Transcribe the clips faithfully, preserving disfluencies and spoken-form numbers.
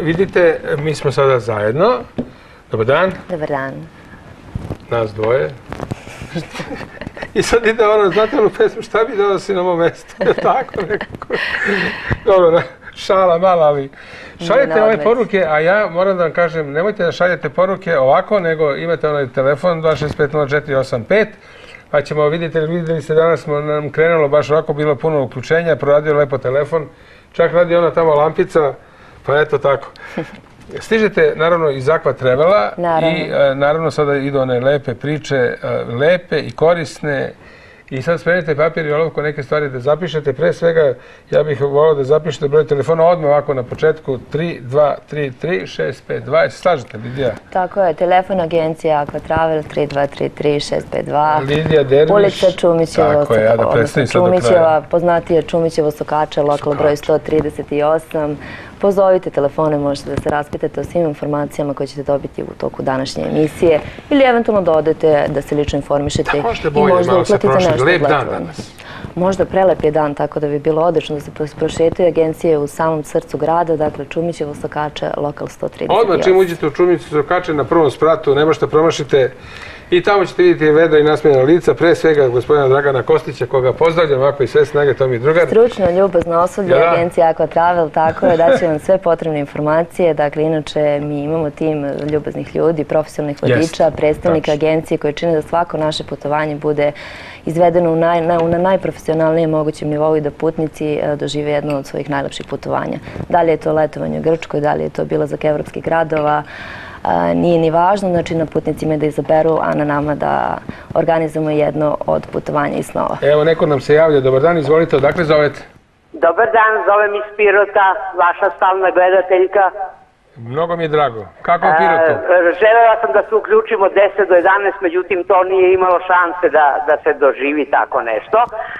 vidite, mi smo sada zajedno. Dobar dan. Dobar dan. Nas dvoje. I sad ide ono, znate onu pesmu, šta bi dao si na mom mjestu? Tako nekako. Dobro, šala mala, ali šaljete ove poruke, a ja moram da vam kažem, nemojte da šaljete poruke ovako, nego imate onaj telefon dva šest pet nula četiri osam pet, pa ćemo vidjeti, vidjeli ste danas smo nam krenulo baš ovako, bilo puno uključenja, proradio lepo telefon, čak radi ona tamo lampica, pa eto tako. Stižete naravno iz Aqua Travela i naravno sada idu one lepe priče, lepe i korisne. I sad spremite papir i olovku neke stvari da zapišete. Pre svega ja bih volao da zapišete broj telefona odmah ovako na početku tri dva tri tri šest pet dva. Jeste slažete, Lidija? Tako je, telefon agencije Aqua Travel tri dva tri tri šest pet dva. Lidija Derviš. Ulica Čumićevo, tako je, ja da predstavim sad do kraja. Čumićeva, poznatije Čumićevo Sokača, lokal broj sto trideset osam. Pozovite telefone, možete da se raspitate o svim informacijama koje ćete dobiti u toku današnje emisije ili eventualno da odete da se lično informišete i možda uplatite nešto letovanje. Možda prelep je dan, tako da bi bilo odlično da se prošetaju agencije u samom srcu grada, dakle Čumićevo Sokača, lokal sto trideset osam. Odmah čim uđete u Čumićevo Sokača na prvom spratu, ne možete promašite i tamo ćete vidjeti vedra i nasmijena lica, pre svega gospodina Dragana Kostića, koga pozdravljam ovako i sve snage, to mi je drugar. Stručno, ljubazno osoblje agencije Aqua Travel, tako je, daće vam sve potrebne informacije. Dakle, inače, mi imamo tim ljubaznih ljudi, profesionalnih vodiča, predstavnika agencije koji čine da svako naše putovanje bude izvedeno na najprofesionalnijem mogućem nivou i da putnici dožive jedno od svojih najlepših putovanja. Da li je to letovanje u Grčkoj, da li je to obilazak evropskih gradova, nije ni važno, znači na putnicima da izaberu, a na nama da organizujemo jedno od putovanja i snova. Evo, neko nam se javlja. Dobar dan, izvolite, odakle zovete? Dobar dan, zovem iz Pirota, vaša stalna gledateljka. Mnogo mi je drago. Kako je Pirotu? Želela sam da se uključimo deset do jedanaest, međutim to nije imalo šanse da se doživi tako nešto.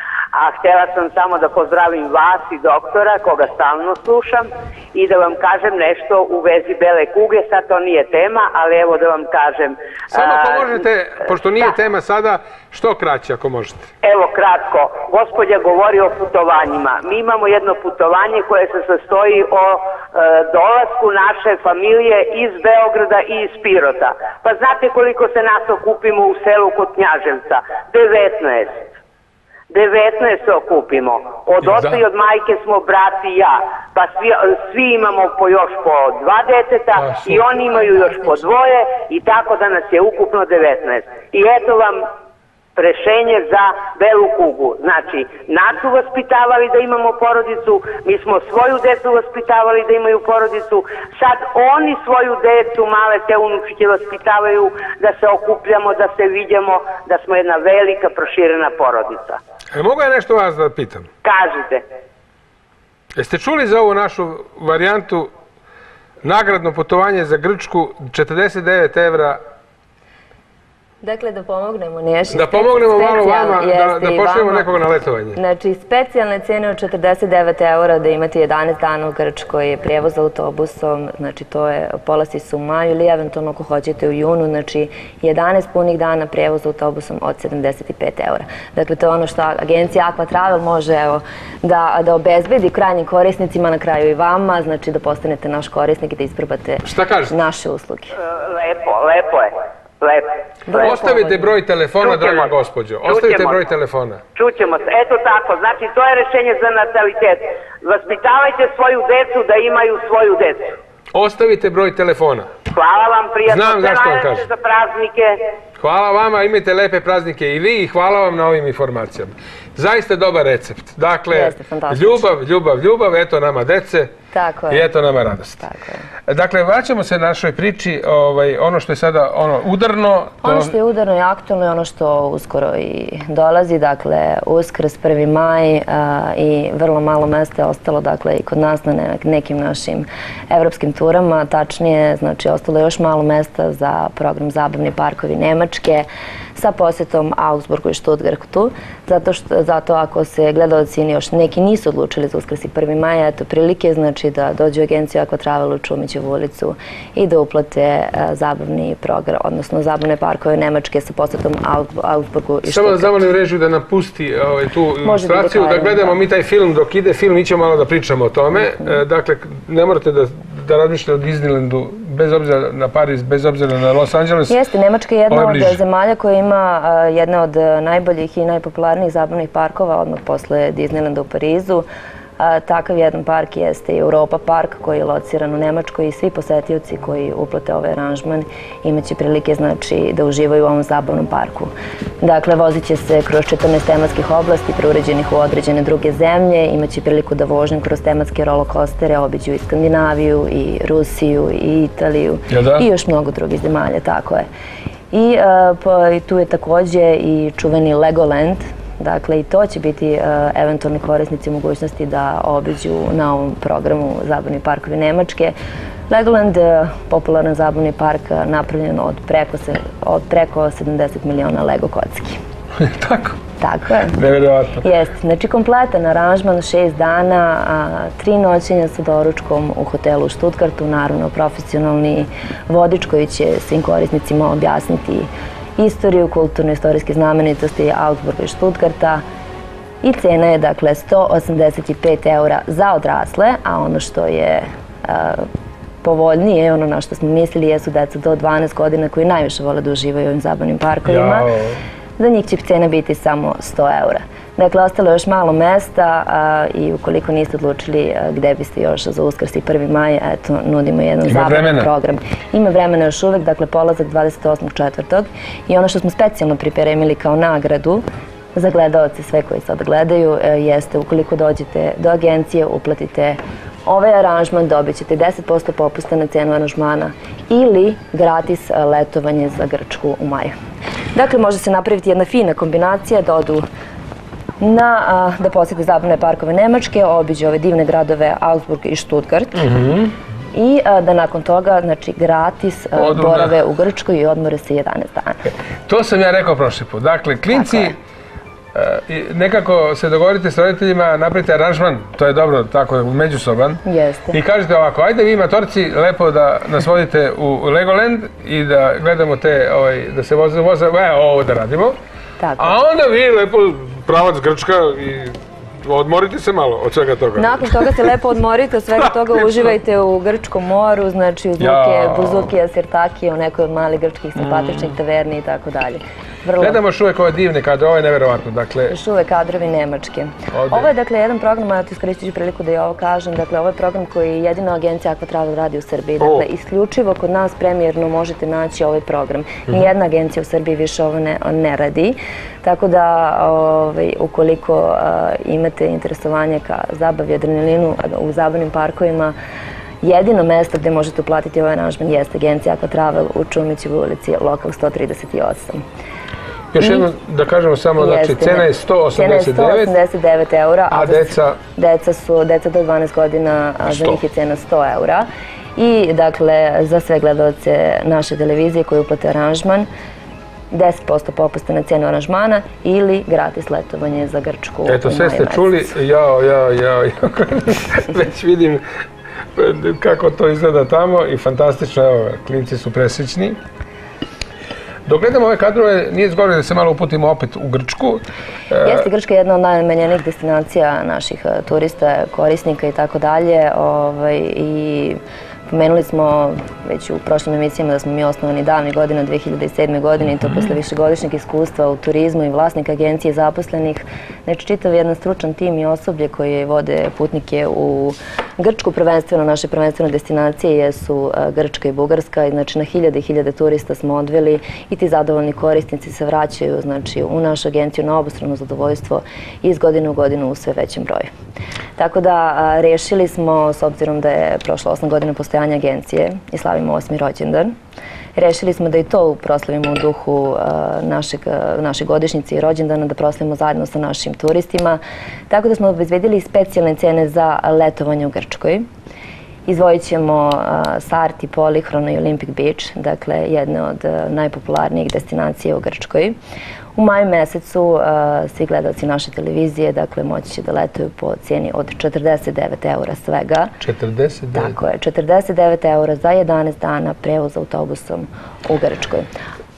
A htjela sam samo da pozdravim vas i doktora, koga stalno slušam, i da vam kažem nešto u vezi bele kuge. Sad to nije tema, ali evo da vam kažem... Samo ako možete, pošto nije tema sada, što kraće ako možete? Evo kratko. Gospođa govori o putovanjima. Mi imamo jedno putovanje koje se sastoji o dolasku naše familije iz Beograda i iz Pirota. Pa znate koliko se nas okupimo u selu kod Knjaževca? devetnaest. devetnaest se okupimo. Od oca i od majke smo brat i ja. Pa svi imamo po još po dva deteta i oni imaju još po dvoje i tako da nas je ukupno devetnaest. I eto vam rešenje za belu kugu. Znači, nas su vaspitavali da imamo porodicu, mi smo svoju decu vaspitavali da imaju porodicu, sad oni svoju decu, male te unučiće vaspitavaju da se okupljamo, da se vidimo, da smo jedna velika proširena porodica. E, mogu ja nešto vas da pitam? Kažite. Jeste čuli za ovu našu varijantu nagradno putovanje za Grčku četrdeset devet evra? Dakle, da pomognemo nešto. Da pomognemo malo vama, da pošljemo nekoga na letovanje. Znači, specijalne cene od četrdeset devet eura da imate jedanaest dana u Grčkoj, prijevoz autobusom, znači to je, polasi su u maju ili eventualno ako hoćete u junu, znači jedanaest punih dana prijevoz autobusom od sedamdeset pet eura. Dakle, to je ono što agencija Aqua Travel može da obezbedi krajnjim korisnicima, na kraju i vama, znači da postanete naš korisnik i da isprobate naše usluge. Lepo, lepo je. Ostavite broj telefona, draga gospođo. Ostavite broj telefona. Čućemo se. Eto tako. Znači, to je rešenje za natalitet. Vaspitavajte svoju decu da imaju svoju decu. Ostavite broj telefona. Hvala vam, prijatno. Znam zašto vam kažem. Za praznike. Hvala vama, imajte lepe praznike i vi i hvala vam na ovim informacijama. Zaista dobar recept. Dakle, ljubav, ljubav, ljubav, eto nama dece i eto nama radost. Dakle, vraćamo se našoj priči, ono što je sada udarno. Ono što je udarno i aktualno je ono što uskoro i dolazi, dakle, Uskrs, prvi maj i vrlo malo mesta je ostalo, dakle, i kod nas na nekim našim evropskim turama. Tačnije, znači, ostalo je još malo mesta za program Zabavni parkovi Nemačke sa posjetom Augsburgu i Stuttgartu, zato ako se gledalci još neki nisu odlučili za Uskrs i prvi maj, eto prilike, znači da dođu u agenciju Aqua Travel u Čumićevu ulicu i da uplate zabavni program, odnosno zabavne parkove Nemačke sa posjetom Augsburgu i Stuttgartu. Samo da zamolim režiju da nam pusti tu ilustraciju, da gledamo mi taj film, dok ide film, mi ćemo malo da pričamo o tome. Dakle, ne morate da da razmišlja o Disneylandu, bez obzira na Pariz, bez obzira na Los Angeles. Jeste, Nemačka je jedna od zemalja koja ima jedna od najboljih i najpopularnijih zabavnih parkova odmah posle Disneylanda u Parizu. Takav jedan park jeste i Europa park koji je lociran u Nemačkoj i svi posetioci koji uplate ovaj aranžman imaće prilike znači da uživaju u ovom zabavnom parku. Dakle, vozit će se kroz četrnaest tematskih oblasti preuređenih u određene druge zemlje, imaće priliku da vožnju kroz tematske rolokostere obiđu i Skandinaviju, i Rusiju, i Italiju i još mnogo drugih zemalja, tako je. I tu je takođe i čuveni Legoland. Dakle, i to će biti eventualni korisnici mogućnosti da obiđu na ovom programu Zabavni parkovi Nemačke. Legoland, popularan zabavni park, napravljen od preko sedamdeset miliona Lego kocki. Tako? Tako je. Nevjerovatno. Jeste. Znači, kompletan aranžman, šest dana, tri noćenja sa doručkom u hotelu u Stuttgartu, naravno profesionalni vodič koji će svim korisnicima objasniti istoriju, kulturno-istorijske znamenitosti Augsburga i Stuttgarta i cena je dakle sto osamdeset pet eura za odrasle, a ono što je povoljnije, ono na što smo mislili, jesu deca do dvanaest godina koji najviše vole da uživaju u ovim zabavnim parkovima. Za njih će cena biti samo sto eura. Dakle, ostalo je još malo mesta i ukoliko niste odlučili gde biste još za Uskrs i prvi maj, eto, nudimo jedan zabavan program. Ima vremena još uvek, dakle, polazak dvadeset osmog četvrtog i ono što smo specijalno pripremili kao nagradu za gledaoce, sve koji sad gledaju, jeste ukoliko dođete do agencije, uplatite ovaj aranžman, dobit ćete deset posto popusta na cenu aranžmana ili gratis letovanje za Grčku u maju. Dakle, može se napraviti jedna fina kombinacija da odu da posjete zabavne parkove Nemačke, obiđe ove divne gradove Augsburg i Stuttgart i da nakon toga, znači, gratis borave u Grčkoj i odmore se jedanaest dana. To sam ja rekao prošli put. Dakle, klinci, nekako se dogovorite s roditeljima, napravite aranžman, to je dobro, tako međusoban. Jeste. I kažete ovako, ajde vi matorci lepo da nas vodite u Legoland i da gledamo te, da se voze, ovo da radimo. A onda vi lepo pravac Grčka i odmorite se malo od svega toga. Nakon toga se lepo odmorite, od svega toga uživajte u Grčkom moru, znači uz luke Buzukija, Sirtakija, u nekoj od malih grčkih simpatičnih taverni i tako dalje. Gledamo još uvek ove divne kadre, ovo je nevjerovatno. Još uvek kadrovi Nemačke. Ovo je dakle jedan program, a iskoristit ću priliku da i ovo kažem, dakle ovo je program koji jedina agencija Aqua Travel radi u Srbiji. Dakle, isključivo kod nas premijerno možete naći ovaj program. Nijedna agencija u Srbiji više ovo ne radi. Tako da, ukoliko imate interesovanje ka zabavi i adrenalinu u zabavnim parkovima, jedino mesto gde možete uplatiti ovaj aranžman jeste agencija Aqua Travel u Čumićevoj ulici, lokal sto trideset osam. Još jedno da kažemo samo, znači cena je sto osamdeset devet eura, a deca? Deca su, deca do dvanaest godina, za njih je cena sto eura. I dakle, za sve gledalce naše televizije koji uplate aranžman, deset posto popusta na cenu aranžmana ili gratis letovanje za Grčku u maju mesecu. Eto, sve ste čuli, jao, jao, jao, već vidim kako to izgleda tamo i fantastično, evo, klinci su presrećni. Dok gledamo ove kadrove, nije zgodno da se malo uputimo opet u Grčku. Jeste, Grčka je jedna od najnamenjenijih destinacija naših turista, korisnika i tako dalje. I pomenuli smo već u prošlim emisijama da smo mi osnovani davnih godina, dve hiljade sedme. godine, i to posle višegodišnjeg iskustva u turizmu i vlasnika agencije zaposlenih. Znači, čitav jedan stručan tim i osoblje koje vode putnike u Grčku, prvenstveno, naše prvenstveno destinacije jesu Grčka i Bugarska. Znači, na hiljade i hiljade turista smo odveli i ti zadovoljni korisnici se vraćaju u našu agenciju na obostrano zadovoljstvo i iz godine u godinu u sve većem broju. Tako da, rešili smo, s obzirom da je prošlo osam godina postojanja agencije i slavimo osmi rođendan, rešili smo da i to proslavimo u duhu naše godišnjice i rođendana, da proslavimo zajedno sa našim turistima. Tako da smo obezbedili specijalne cene za letovanje u Grčkoj. Izdvojit ćemo Sarti, Polihron i Olympic Beach, dakle jedne od najpopularnijih destinacija u Grčkoj. U maju mesecu svi gledalci naše televizije, dakle, moći će da letuju po cijeni od četrdeset devet eura svega. četrdeset devet? Tako je, četrdeset devet eura za jedanaest dana prevoz autobusom u Grčkoj.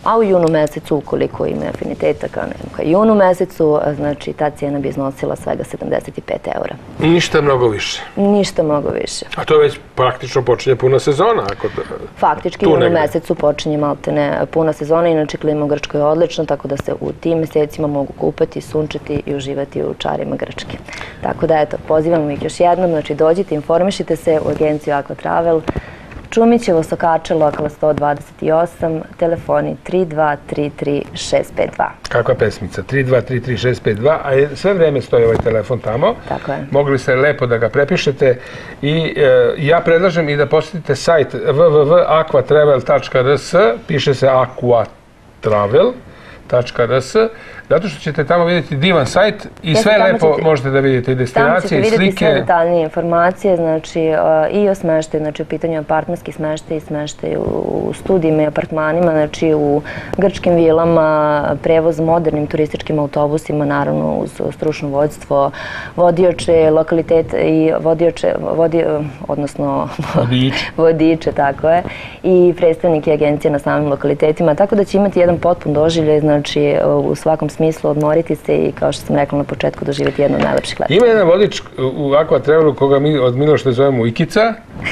a u junu mesecu, ukoliko ima afiniteta ka junu mesecu, znači ta cijena bi iznosila svega sedamdeset pet eura. Ništa mnogo više? Ništa mnogo više. A to već praktično počinje puna sezona? Faktički u junu mesecu počinje maltene puna sezona, inače klima u Grčkoj je odlična, tako da se u tim mjesecima mogu kupati, sunčati i uživati u čarima Grčke. Tako da, eto, pozivamo ih još jednom, znači dođite, informišite se u agenciju Aqua Travel, Čumićevo, Sokače, lokal sto dvadeset osam, telefoni tri dva tri tri šest pet dva. Kakva pesmica, tri dva tri tri šest pet dva, a sve vreme stoji ovaj telefon tamo. Tako je. Mogli ste lepo da ga prepišete i ja predlažem i da posjetite sajt w w w tačka aqua travel tačka r s, piše se Aqua Travel tačka r s, zato što ćete tamo vidjeti divan sajt i sve lepo možete da vidite i destinacije i slike. Tamo ćete vidjeti sve detaljnije informacije, znači i o smeštaju, znači u pitanju apartmanski smeštaj i smeštaj u studijima i apartmanima, znači u grčkim vilama, prevoz modernim turističkim autobusima, naravno uz stručno vodstvo, vodioče, lokalitet i vodioče, odnosno vodiče, tako je, i predstavniki agencije na samim lokalitetima, tako da će imati jedan potpun doživljaj, znači u svakom smislu odmoriti se i, kao što sam rekla na početku, doživjeti jedno od najlepših leta. Ima jedan vodič u Aqua Travelu koga mi od Miloša zovemo Ikica.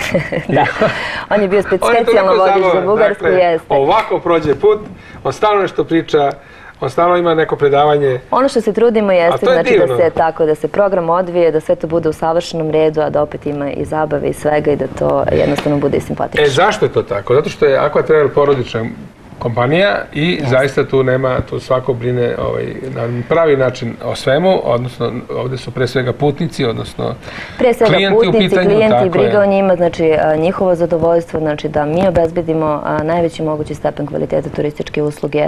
Da, on je bio specijalno vodič za Bugarsku, jeste. Ovako prođe put, on stalno nešto priča, on stalno ima neko predavanje. Ono što se trudimo jeste znači da se tako, da se program odvije, da sve to bude u savršenom redu, a da opet ima i zabave i svega i da to jednostavno bude i simpatično. E, zašto je to tako? Zato što je Aqua Travel porodična kompanija i zaista tu nema, tu svako brine na pravi način o svemu, odnosno ovdje su pre svega putnici, odnosno klijenti u pitanju. Pre svega putnici, klijenti, briga o njima, znači njihovo zadovoljstvo, znači da mi obezbedimo najveći mogući stepen kvaliteta turističke usluge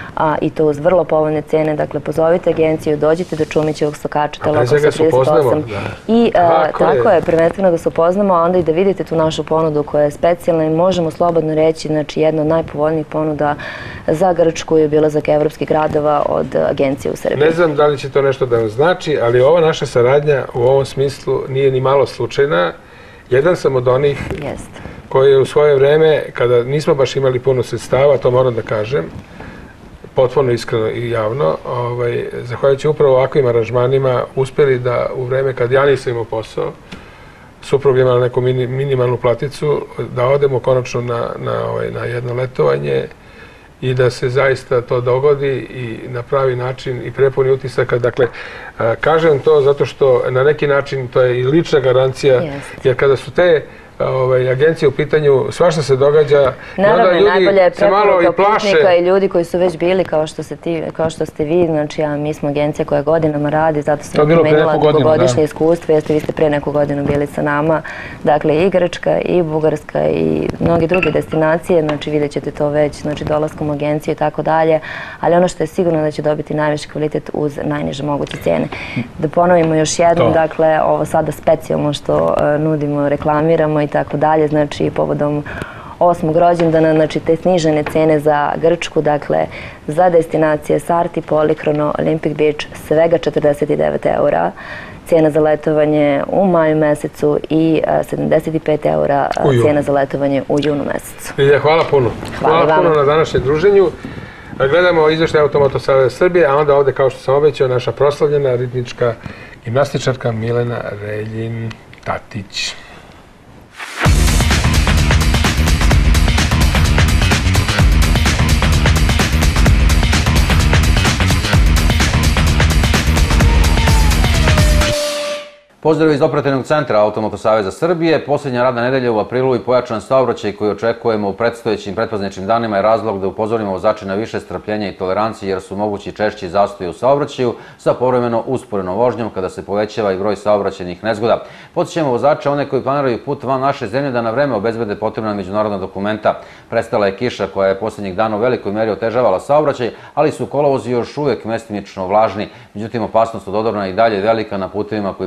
i to uz vrlo povoljne cene. Dakle, pozovite agenciju, dođite do Čumićevog, Sokačeta, lokal sto trideset osam i tako je, prvenstveno da se upoznamo, a onda i da vidite tu našu ponudu koja je specijalna i možemo slobodno reći, znači jedna od najpovoljnijih ponuda za Grčku i obilazak evropskih gradova od agencije u Srbiji. Ne znam da li će to nešto da vam znači, ali ova naša saradnja u ovom smislu nije ni malo slučajna. Jedan sam od onih koji je u svoje vreme, kada nismo baš imali puno sredstava, to moram da kažem, potpuno iskreno i javno, zahvaljujući upravo ovakvim aranžmanima, uspjeli da u vreme kad ja nisam imao posao, suprug imala neku minimalnu platicu, da odemo konačno na jedno letovanje i da se zaista to dogodi i na pravi način i prepuni utisak. Dakle, kažem to zato što na neki način to je i lična garancija, jer kada su te agencije u pitanju, svašta se događa i onda ljudi se malo i plaše. I ljudi koji su već bili kao što ste vi, znači mi smo agencija koja godinama radi, zato sam pomenula dugogodišnje iskustvo, jeste vi ste pre neku godinu bili sa nama, dakle i Grčka i Bugarska i mnogi druge destinacije, znači vidjet ćete to već, znači dolaskom u agenciju i tako dalje, ali ono što je sigurno da će dobiti najviši kvalitet uz najniže moguće cijene. Da ponovimo još jednom, dakle ovo sada specijalno što nudimo, reklamiramo i tako dalje, znači povodom osmog rođendana, znači te snižene cene za Grčku, dakle za destinacije Sarti, Polikrono, Olympic Beach, svega četrdeset devet eura, cijena za letovanje u maju mesecu i sedamdeset pet eura cijena za letovanje u junu mesecu. Ilja, hvala puno. Hvala puno na današnjem druženju. Gledamo izveštaj Automoto Saveza Srbije, a onda ovdje, kao što sam obećao, naša proslavljena ritmička gimnastičarka Milena Reljin-Tatić. Pozdrav iz operativnog centra Automoto Saveza Srbije. Posljednja radna nedelja u aprilu i pojačan saobraćaj koji očekujemo u predstojećim pretprazničnim danima je razlog da upozorimo vozače na više strpljenja i tolerancije jer su mogući češći zastoji u saobraćaju sa povremeno usporenom vožnjom kada se povećava i broj saobraćajnih nezgoda. Podsjećamo vozače, one koji planiraju put van naše zemlje, da na vreme obezbede potrebna međunarodna dokumenta. Prestala je kiša koja je posljednjih dana u velikoj meri otežavala saobraćaj, ali su kolovozi još uvijek mestimično vlažni. Međutim, opasnost od odorna i dalje velika na putevima koji prolaze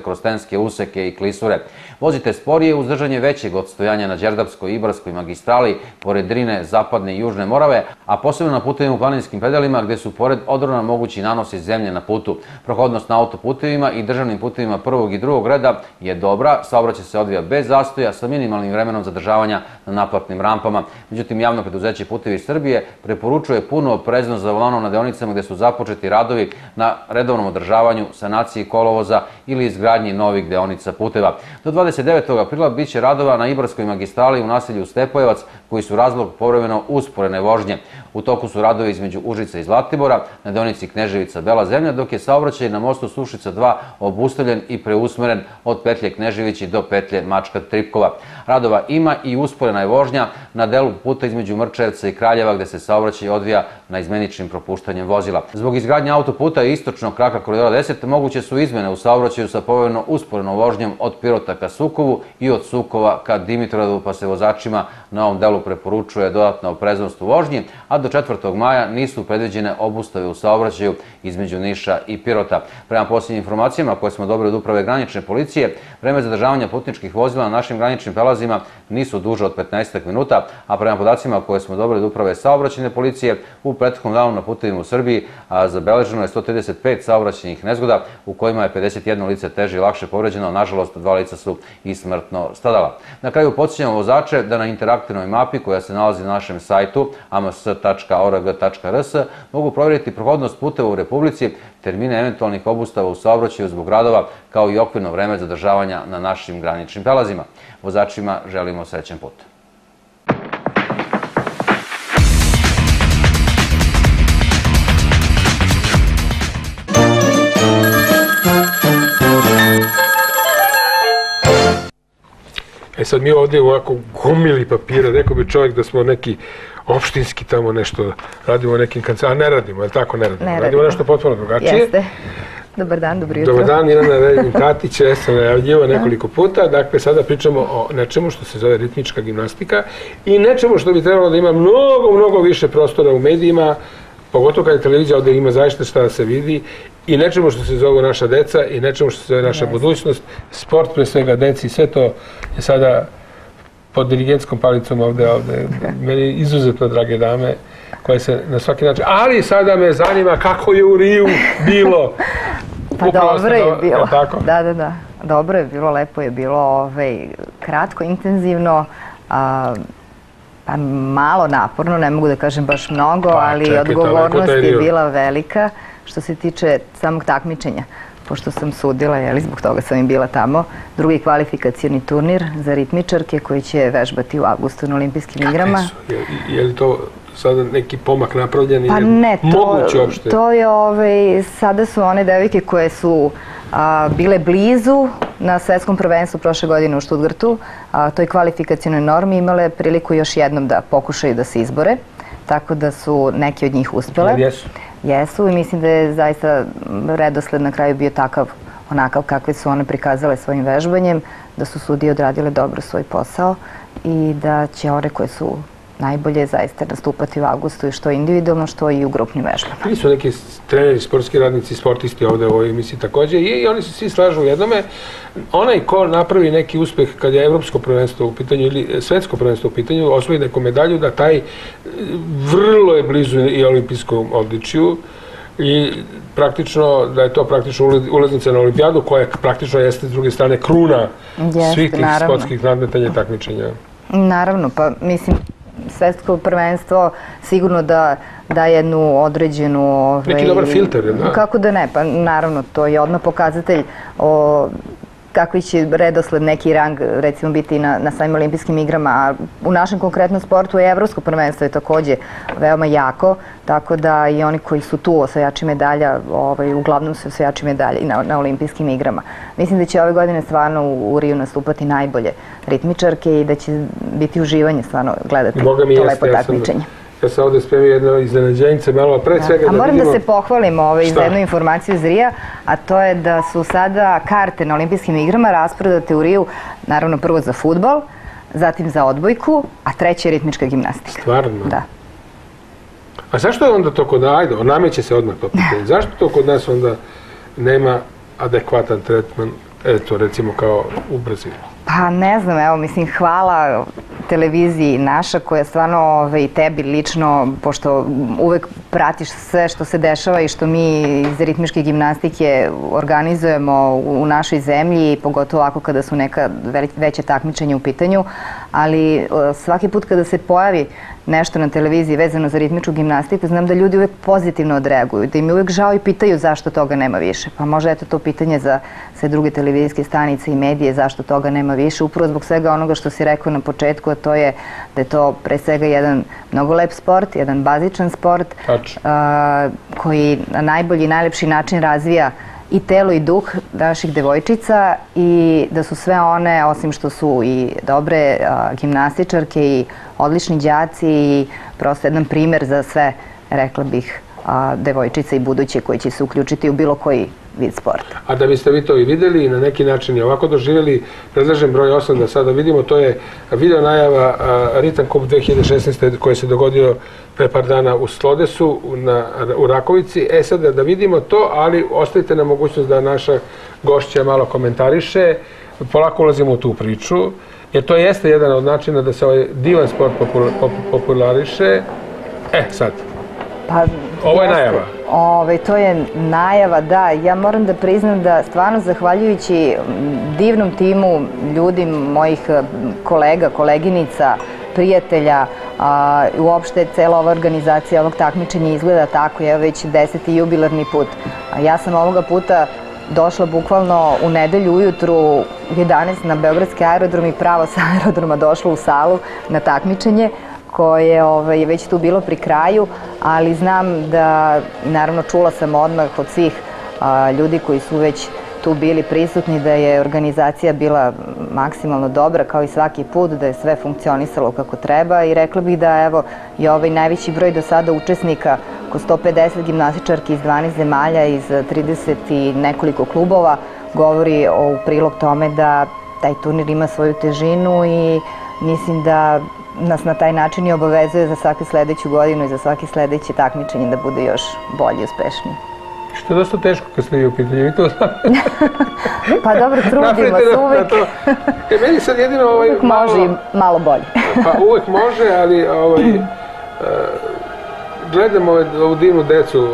kroz stenske useke i klisure. Vozite sporije uz držanje većeg odstojanja na Đerdapskoj i Ibarskoj magistrali, pored Drine, Zapadne i Južne Morave, a posebno na putevima u planinskim predelima gde su pored odrona mogući nanosi zemlje na putu. Prohodnost na autoputevima i državnim putevima prvog i drugog reda je dobra, saobraćaj se odvija bez zastoja sa minimalnim vremenom zadržavanja na naplatnim rampama. Međutim, javno preduzeće Putevi Srbije preporučuje puno opreznost za volanom na deonicama gde su započeti radovi na redovnom održavanju, sanaciji kolovoza ili izgradnji novih deonica puteva. Do dvadeset devetog aprila biće radova na Ibarskoj magistrali u naselju Stepojevac, koji su razlog povremeno usporene vožnje. U toku su radovi između Užica i Zlatibora, na deonici Kneževica-Bela zemlja, dok je saobraćaj na mostu Sušica dva obustavljen i preusmeren od petlje Kneževići do petlje Mačka-Tripkova. Radova ima i usporena je vožnja na delu puta između Mrčajevca i Kraljeva, gde se saobraćaj odvija naizmeničnim propuštanjem vozila. Zbog izgradnje autoputa i istočnog kraka koridora deset moguće su izmene u saobraćaju sa povremeno usporenom vožnjom od Pirota ka Sukovu i od Sukova ka Dimitrovgradu, pa se vozačima na ovom delu preporučuje dodatna opreznost u vožnji, a do četvrtog maja nisu predviđene obustave u saobraćaju između Niša i Pirota. Prema posljednjim informacijama koje smo dobili od Uprave granične policije, vreme zadržavanja putničkih vozila na našim graničnim prelazima nisu duže od petnaest minuta, a prema podacima koje smo dobili od Uprave saobraćajne policije, u prethodnom danu na putevima u Srbiji zabeleženo je sto trideset pet saobraćajnih nezgoda u kojima je pedeset jedno lice teže i lakše povređeno, nažalost dva lica su i smrtno stradala. Na kraju podsjećamo vozače da na interaktivnoj mapi koja se nalazi na našem sajtu a m s tačka o r g tačka r s mogu provjeriti prohodnost puteva u Republici, termine eventualnih obustava u saobraćaju zbog radova, kao i okvirno vreme zadržavanja na našim graničnim prelazima. Vozačima želimo srećan put. E sad mi ovdje ovako gomili papira, rekao bi čovjek da smo neki opštinski tamo nešto radimo nekim kancelarima, a ne radimo, je li tako, ne radimo? Ne radimo. radimo. Nešto potpuno drugačije. Jeste. Dobar dan, dobro jutro. Dobar dan, Irana Veljin-Tatić, ja sam najavljivo nekoliko puta. Dakle, sada pričamo o nečemu što se zove ritmička gimnastika i nečemu što bi trebalo da ima mnogo, mnogo više prostora u medijima, pogotovo kad je televizija ovdje ima zaista šta da se vidi, i nečemu što se zove naša deca i nečemu što se zove naša budućnost, sport pre svega deci, sve to je sada pod dirigentskom palicom ovdje, ovdje. Meni izuzetno drage dame, koje se na svaki način, ali sada me zanima kako je u Riju bilo. Pa dobro je bilo, tako? da, da, da, dobro je bilo, lepo je bilo, ovaj, kratko, intenzivno, a, pa malo naporno, ne mogu da kažem baš mnogo, Pa, ali čekaj, odgovornost daleko taj je Rio. bila velika što se tiče samog takmičenja. Pošto sam sudila, jeli, zbog toga sam i bila tamo, drugi kvalifikacioni turnir za ritmičarke koji će vežbati u avgustu na olimpijskim igrama. Kakve su? Je, je li to sada neki pomak napravljen? Pa ili ne, to, moguće uopšte? to je, ovaj, sada su one devojke koje su a, bile blizu na svetskom prvenstvu prošle godine u Štutgartu, a, toj kvalifikacionoj normi, imale priliku još jednom da pokušaju da se izbore, tako da su neki od njih uspjele. Jer jesu? Jesu i mislim da je zaista redosled na kraju bio takav, onakav kakve su one prikazale svojim vežbanjem, da su sudije odradile dobro svoj posao i da će one koje su najbolje zaista nastupati u avgustu i što individualno, što i u grupnim vežbama. Bili su neki treneri, sportski radnici, sportisti ovdje u ovoj emisiji također i oni se svi slažu u jednome. Onaj ko napravi neki uspeh kad je evropsko prvenstvo u pitanju ili svetsko prvenstvo u pitanju, osvoji neku medalju, da taj vrlo je blizu i olimpijskom odličju i praktično da je to praktično ulaznica na olimpijadu koja praktično jeste s druge strane kruna svih tih sportskih nadmetanja i takmičenja. Naravno, pa mislim, svetsko prvenstvo sigurno da daje jednu određenu... Neki dobar filter, da? Kako da ne, pa naravno, to je odmah pokazatelj o kakvi će redosled neki rang recimo biti na, na samim olimpijskim igrama, a u našem konkretnom sportu je evropsko prvenstvo je također veoma jako, tako da i oni koji su tu osvajači medalja, ovaj, uglavnom su osvajači medalja na, na olimpijskim igrama. Mislim da će ove godine stvarno u, u Riju nastupati najbolje ritmičarke i da će biti uživanje stvarno gledati to lepo takmičenje. Ja sam ovdje spremio jedno iznenađenjice, malo pre svega da vidimo... A moram da se pohvalim ovaj, za jednu informaciju iz Rija, a to je da su sada karte na olimpijskim igrama rasprodate u Riju, naravno prvo za fudbal, zatim za odbojku, a treća je ritmička gimnastika. Stvarno? Da. A zašto je onda to kod nas, ajde, nameće se odmah to pitanje, zašto to kod nas onda nema adekvatan tretman eto, recimo kao u Brazilu? Pa ne znam, evo, mislim, hvala televiziji naša koja stvarno i tebi lično, pošto uvek pratiš sve što se dešava i što mi iz ritmičke gimnastike organizujemo u našoj zemlji, pogotovo ovako kada su neka veće takmičenja u pitanju, ali svaki put kada se pojavi nešto na televiziji vezano za ritmičku gimnastiku, znam da ljudi uvek pozitivno odreaguju, da im uvek žao i pitaju zašto toga nema više. Pa možda eto to pitanje za sve druge televizijske stanice i medije, zašto toga nema više, upravo zbog svega onoga što si rekao na početku, a to je da je to pre svega jedan mnogo lep sport, jedan bazičan sport, koji na najbolji i najlepši način razvija i telo i duh naših devojčica i da su sve one, osim što su i dobre gimnastičarke i odlični đaci i prosto jedan primer za sve, rekla bih, devojčice i buduće koji će se uključiti u bilo koji vid sporta. A da biste vi to i videli i na neki način i ovako doživjeli, predlažem broj osam da sada vidimo, to je video najava Ritam Cup dve hiljade šesnaeste koji se dogodio pre par dana u Slodesu, u Rakovici. E sad da vidimo to, ali ostavite nam mogućnost da naša gošća malo komentariše. Polako ulazimo u tu priču, jer to jeste jedan od načina da se ovaj divan sport populariše. E, sad. Ovo je najava. To je najava, da. Ja moram da priznam da stvarno zahvaljujući divnom timu ljudi, mojih kolega, koleginica, prijatelja, uopšte cela ova organizacija ovog takmičenja izgleda tako, je već deseti jubilarni put. Ja sam ovoga puta došla bukvalno u nedelju ujutru u jedanaest na Beogradski aerodrom i pravo sa aerodroma došla u salu na takmičenje koje je već tu bilo pri kraju, ali znam da, naravno čula sam odmah od svih ljudi koji su već tu bili prisutni da je organizacija bila maksimalno dobra kao i svaki put, da je sve funkcionisalo kako treba i rekla bih da evo i ovaj najveći broj do sada učesnika, oko sto pedeset gimnastičarki iz dvanaest zemalja, iz trideset i nekoliko klubova, govori u prilog tome da taj turnir ima svoju težinu i mislim da nas na taj način i obavezuje za svaku sledeću godinu i za svaki sledeće takmičenje da bude još bolje i uspešnije. Što je dosta teško kad ste vi u pitanju, vi to znate. Pa dobro, trudimo se uvek. Meni sad jedino... Uvek može i malo bolje. Pa uvek može, ali gledam ovu divnu decu.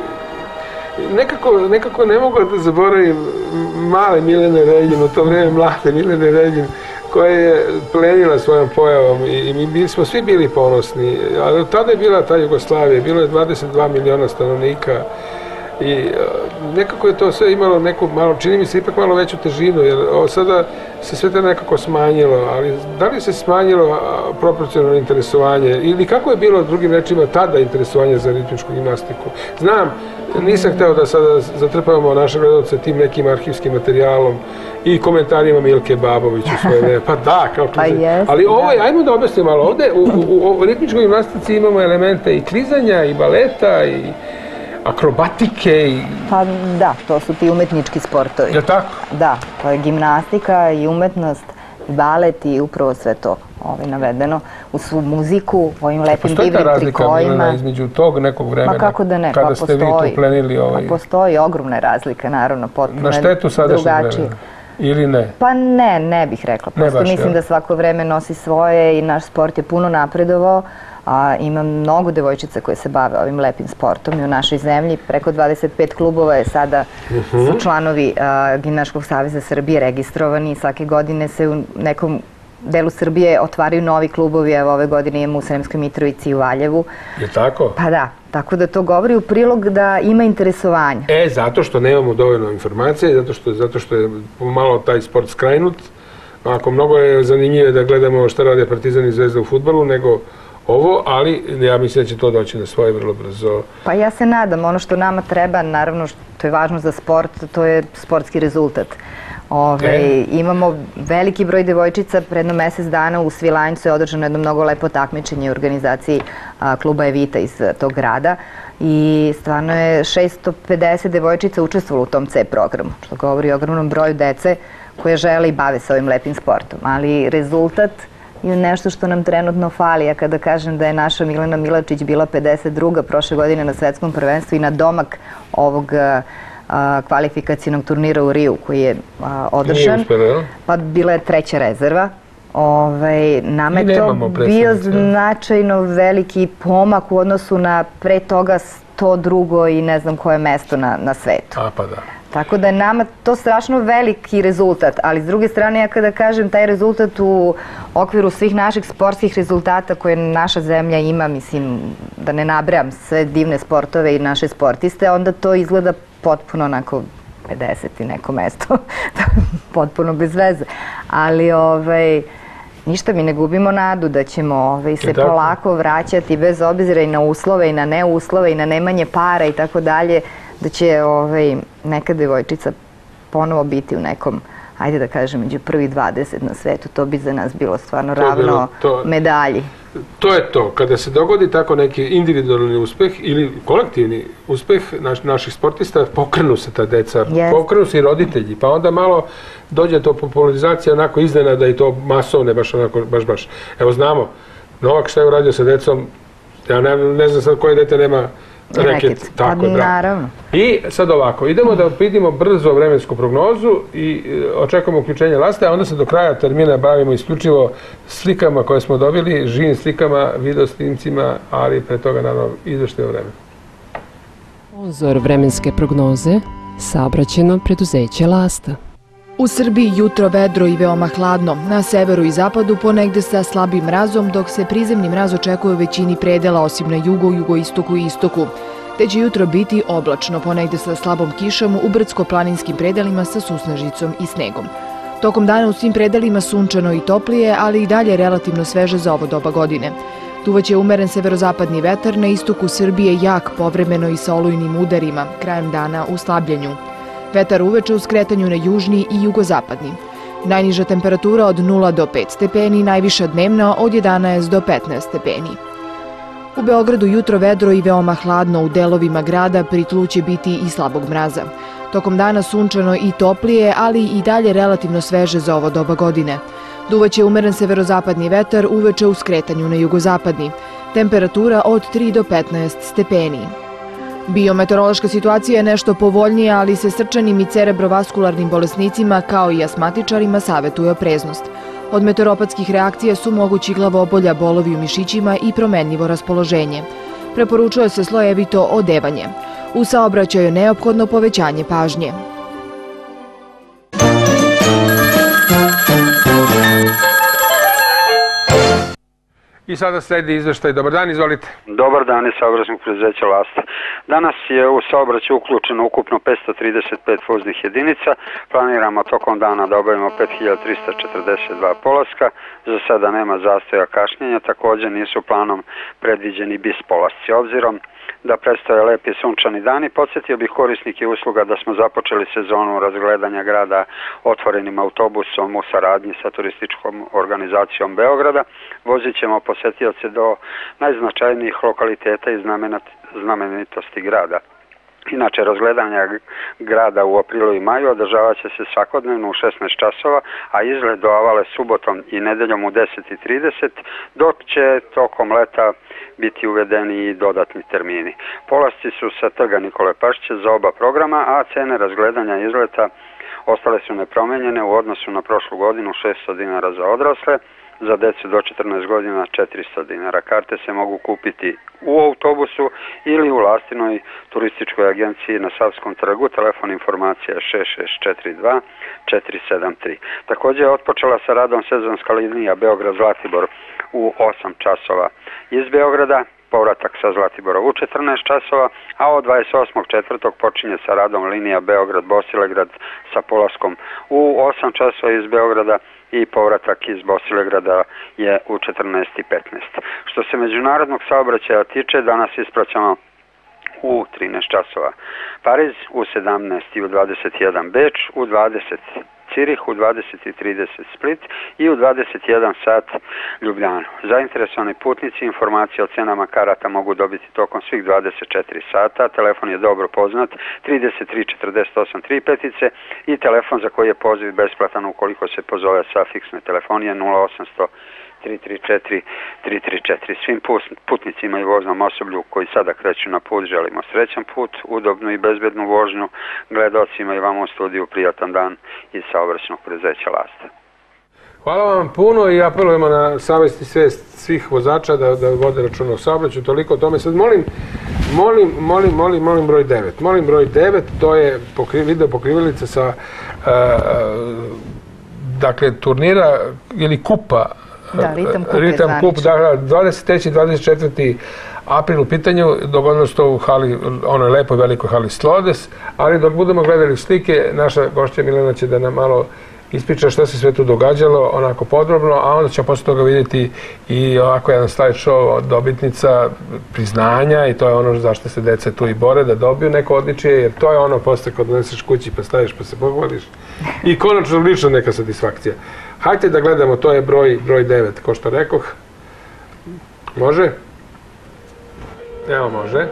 Nekako ne mogu da zaboravim male Milene Regin, u to vreme mlade Milene Regin, koja je plenila svojom pojavom i mi smo svi bili ponosni. Ali tada je bila ta Jugoslavija, bilo je dvadeset dva miliona stanovnika i nekako je to sve imalo neku malo, čini mi se ipak malo veću težinu, jer sada se sve to nekako smanjilo, ali da li se smanjilo proporcionalno interesovanje ili kako je bilo drugim rečima tada interesovanje za ritmičku gimnastiku? Znam, nisam hteo da sada zatrpavamo naše gledalce tim nekim arhivskim materijalom i komentarima Milke Babović u svoje vreme. Pa da, kao to se... Ali ovo je, ajmo da objasnimo malo, ovde u ritmičkoj gimnastici imamo elemente i klizanja i baleta i akrobatike i... Pa da, to su ti umetnički sportovi. Je li tako? Da, to je gimnastika i umetnost i balet i upravo sve to navedeno u svu muziku, ovim lepim divnim trikojima. Postoji ta razlika, Milena, između tog nekog vremena? Ma kako da ne, pa kada ste vi tu plenili ovaj... Postoji ogromna razlika, naravno, potpuno drugačije. Na štetu sadašnjeg vremena? Ili ne? Pa ne, ne bih rekla. Prosto mislim da svako vreme nosi svoje i naš sport je puno napredovao. Ima mnogo devojčica koje se bave ovim lepim sportom i u našoj zemlji. Preko dvadeset pet klubova je sada su članovi Gimnastičkog saveza Srbije registrovani i svake godine se u nekom delu Srbije otvaraju novi klubovi. Evo ove godine imamo u Sremskoj Mitrovici i u Valjevu. Je tako? Pa da. Tako da to govori u prilog da ima interesovanja. E, zato što nemamo dovoljno informacije, zato što je malo taj sport skrajnut. Ako mnogo je zanimljivo da gledamo šta rade Partizan i Zvezda u fudbalu, nego ovo, ali ja mislim da će to doći na svoje vrlo brzo. Pa ja se nadam, ono što nama treba, naravno što je važno za sport, to je sportski rezultat. Imamo veliki broj devojčica, predno mesec dana u Svilajncu je održano jedno mnogo lepo takmičenje u organizaciji kluba Evita iz tog grada i stvarno je šesto pedeset devojčica učestvovalo u tom C programu, što govori o ogromnom broju dece koje žele i bave se ovim lepim sportom, ali rezultat je nešto što nam trenutno fali. Ja kada kažem da je naša Milena Milačić bila pedeset druga prošle godine na svetskom prvenstvu i na domak ovog kvalifikacijnog turnira u Riju koji je održan. Pa bila je treća rezerva. Nama je to bio značajno veliki pomak u odnosu na pre toga sto drugo i ne znam koje mesto na svetu. A pa da. Tako da je nama to strašno veliki rezultat, ali s druge strane ja kada kažem taj rezultat u okviru svih naših sportskih rezultata koje naša zemlja ima, mislim da ne nabrajam sve divne sportove i naše sportiste, onda to izgleda potpuno onako pedeset i neko mesto, potpuno bez veze. Ali ništa, mi ne gubimo nadu da ćemo se polako vraćati bez obzira i na uslove i na neuslove i na nemanje para i tako dalje, da će neka devojčica ponovo biti u nekom, ajde da kažem, među prvi dvadeset na svetu. To bi za nas bilo stvarno ravno medalji. To je to. Kada se dogodi tako neki individualni uspeh ili kolektivni uspeh naših sportista, pokrenu se ta deca, pokrenu se i roditelji, pa onda malo dođe to popularizacija onako iznenada i to masovne, baš onako, baš baš. Evo znamo, Novak šta je uradio sa decom, ja ne znam sad koje dete nema reket. Pa naravno. I sad ovako, idemo da vidimo brzo vremensku prognozu i očekujemo uključenje Laste, a onda se do kraja termina bavimo isključivo slikama koje smo dobili, živim slikama, video snimcima, ali pre toga naravno izveštaj o vremenu. Sponzor vremenske prognoze, saobraćajno preduzeće Lasta. U Srbiji jutro vedro i veoma hladno. Na severu i zapadu ponegde sa slabim mrazom, dok se prizemni mraz očekuje u većini predela, osim na jugu, jugoistoku i istoku. Te će jutro biti oblačno, ponegde sa slabom kišom u brdsko-planinskim predelima sa susnežicom i snegom. Tokom dana u svim predelima sunčano i toplije, ali i dalje relativno sveže za ovo doba godine. Duvaće umeren severozapadni vetar, na istoku Srbije jak, povremeno i sa olujnim udarima, krajem dana u slabljenju. Vetar uveče u skretanju na južni i jugozapadni. Najniža temperatura od nula do pet stepeni, najviša dnevna od jedanaest do petnaest stepeni. U Beogradu jutro vedro i veoma hladno, u delovima grada pri tlu će biti i slabog mraza. Tokom dana sunčano i toplije, ali i dalje relativno sveže za ovo doba godine. Duvaće umeren severozapadni vetar uveče u skretanju na jugozapadni. Temperatura od tri do petnaest stepeni. Biometeorološka situacija je nešto povoljnija, ali se srčanim i cerebrovaskularnim bolesnicima kao i astmatičarima savetuje opreznost. Od meteoropatskih reakcija su mogući glavobolja, bolovi u mišićima i promenljivo raspoloženje. Preporučuje se slojevito odevanje. U saobraćaju je neophodno povećanje pažnje. I sada sledi izveštaj. Dobar dan, izvolite. Dobar dan iz saobraćajnog preduzeća Lasta. Danas je u saobraćaju uključeno ukupno petsto trideset pet voznih jedinica. Planiramo tokom dana da obavimo pet hiljada trista četrdeset dva polaska. Za sada nema zastoja kašnjenja, također nisu planom predviđeni bis polasci. Obzirom da predstoje lepi sunčani dani, podsjetio bih korisnike usluga da smo započeli sezonu razgledanja grada otvorenim autobusom u saradnji sa turističkom organizacijom Beograda. Vozit ćemo posetioce do najznačajnijih lokaliteta i znamenitosti grada. Inače, razgledanja grada u aprilu i maju održavat će se svakodnevno u šesnaest časova, a izgled do Avale subotom i nedeljom u deset i trideset, dok će tokom leta biti uvedeni i dodatni termini. Polasci su sa trga Nikole Pašića za oba programa, a cene razgledanja izleta ostale su nepromenjene u odnosu na prošlu godinu, šesto dinara za odrasle, za decu do četrnaest godina četiristo dinara. Karte se mogu kupiti u autobusu ili u Lastinoj turističkoj agenciji na Savskom trgu. Telefon informacija šest šest četiri dva četiri sedam tri. Također je otpočela sa radom sezonska linija Beograd-Zlatibor u osam časova iz Beograda, povratak sa Zlatibora u četrnaest časova, a od dvadeset osmog četvrtog počinje sa radom linija Beograd-Bosilegrad sa polaskom u osam časova iz Beograda i povratak iz Bosilegrada je u četrnaest i petnaest. Što se međunarodnog saobraćaja tiče, danas ispraćamo u trinaest časova Pariz, u sedamnaest i u dvadeset jedan Beč, u dvadeset Cirih, u dvadeset i trideset Split i u dvadeset jedan sat Ljubljanu. Zainteresovani putnici informacije o cenama karata mogu dobiti tokom svih dvadeset četiri sata. Telefon je dobro poznat, trideset tri četrdeset osam tri petice i telefon za koji je poziv besplatan ukoliko se pozove sa fiksne telefonije nula osam tri tri četiri tri tri četiri. Svim putnicima i voznom osoblju koji sada kreću na put želimo srećan put, udobnu i bezbednu vožnju, gledocima i vama u studiju prijatan dan iz saobraćajnog preduzeća Lasta. Hvala vam puno i apelujemo na savest i svest svih vozača da, da vode računa o saobraćaju. Toliko o tome. Sad molim, molim, molim, molim, molim broj devet. Molim broj devet, to je pokri, video pokrivilica sa uh, dakle, turnira ili kupa. Da, Ritam Kup Ritam je Kup, zvanično. da, dvadeset treći i dvadeset četvrti april u pitanju, dogodilo se to u hali, onoj lepoj velikoj hali Slodes, ali dok budemo gledali slike, naša gošća Milena će da nam malo ispriča šta se sve tu događalo, onako podrobno, a onda ćemo posle toga vidjeti i ovako jedan slide show od dobitnica priznanja i to je ono zašto se deca tu i bore, da dobiju neko odličije, jer to je ono posle kad doneseš kući pa staviš pa se pohvališ i konačno lično neka satisfakcija. Hajde da gledamo, to je broj, broj devet, ko što rekoh. Može? Evo može.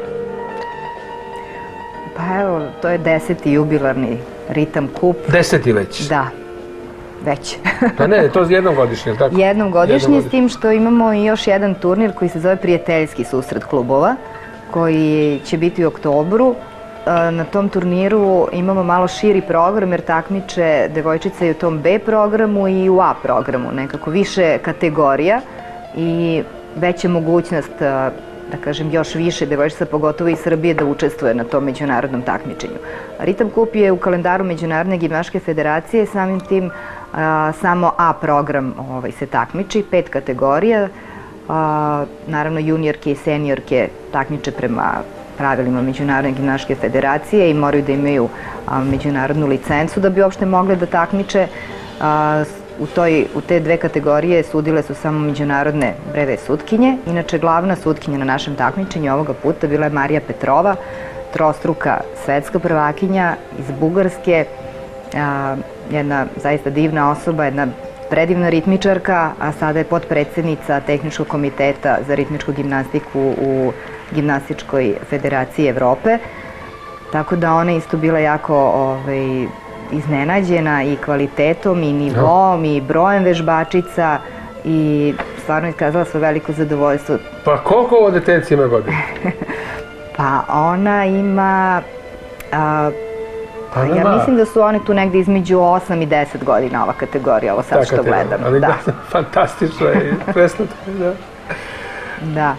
Pa evo, to je deseti jubilarni Ritam Kup. Deseti već? Da, već. Pa ne, to je jednom godišnje, tako? Jednom godišnje, s tim što imamo i još jedan turnir koji se zove Prijateljski susret klubova, koji će biti u oktobru. Na tom turniru imamo malo širi program jer takmiče devojčice i u tom B programu i u A programu, nekako više kategorija i veća mogućnost, da kažem, još više devojčica, pogotovo iz Srbije, da učestvuje na tom međunarodnom takmičenju. Ritam Kup je u kalendaru Međunarodne gimnastičke federacije, samim tim a, samo A program ovaj, se takmiči, pet kategorija. A, naravno, juniorke i seniorke takmiče prema pravilima Međunarodne gimnastičke federacije i moraju da imaju a, međunarodnu licencu da bi uopšte mogle da takmiče. A, U, toj, u te dve kategorije sudile su samo međunarodne breve sutkinje. Inače, glavna sutkinja na našem takmičenju ovoga puta bila je Marija Petrova, trostruka svetska prvakinja iz Bugarske, a, jedna zaista divna osoba, jedna predivna ritmičarka, a sada je potpredsednica Tehničkog komiteta za ritmičku gimnastiku u Gimnastičkoj federaciji Evrope. Tako da ona isto bila jako ovaj, iznenađena i kvalitetom i nivom i brojem vežbačica i stvarno iskazala svoje veliko zadovoljstvo. Pa koliko ovo detence ima godina? Pa ona ima, a, pa Pa ja nema. mislim da su oni tu negde između osam i deset godina ova kategorija, ovo sad Ta što kategorija, gledam. ali Da, da, fantastično je i preslatno je, da. da.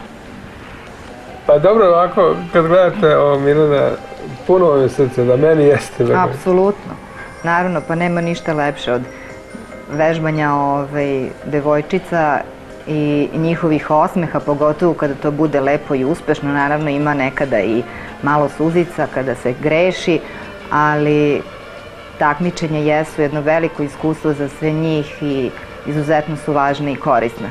Pa dobro, ovako, kad gledate ovo, Milena, puno vam je srce, da meni jeste. Da Apsolutno. Naravno, pa nema ništa lepše od vežbanja ovaj, devojčica i njihovih osmeha, pogotovo kada to bude lepo i uspešno. Naravno, ima nekada i malo suzica kada se greši, ali takmičenja jesu jedno veliko iskustvo za sve njih i izuzetno su važne i korisne.